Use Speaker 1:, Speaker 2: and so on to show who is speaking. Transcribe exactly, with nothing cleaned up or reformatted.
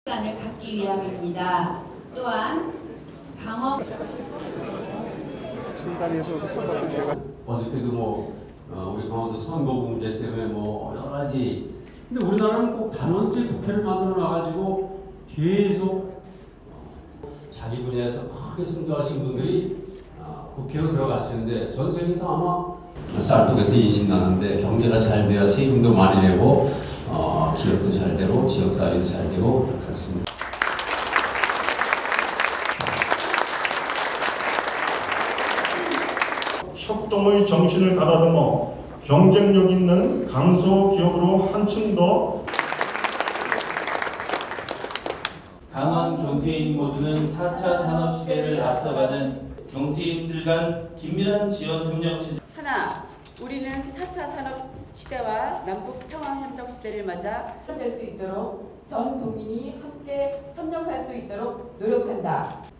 Speaker 1: 시간을 갖기 위함입니다. 또한 강원
Speaker 2: 어저께도 뭐 어, 우리 강원도 선거 문제 때문에 뭐 여러 가지. 근데 우리나라는 꼭 단원제 국회를 만들어 놔가지고 계속 자기 분야에서 크게 승조하신 분들이 어, 국회로 들어갔었는데 전 세계에서 아마 쌀떡에서 인식 나는데 경제가 잘 돼야 세금도 많이 내고 어, 기업도 잘 되고 지역사회도 잘 되고 그렇게 했습니다.
Speaker 3: 협동의 정신을 가다듬어 경쟁력 있는 강소기업으로 한층 더
Speaker 4: 강원 경제인 모두는 사 차 산업시대를 앞서가는 경제인들 간 긴밀한 지원 협력 체제.
Speaker 5: 하나, 우리는 사 차 산업시대와 남북평화협력시대를 맞아 될 수 있도록 전 국민이 함께 협력할 수 있도록 노력한다.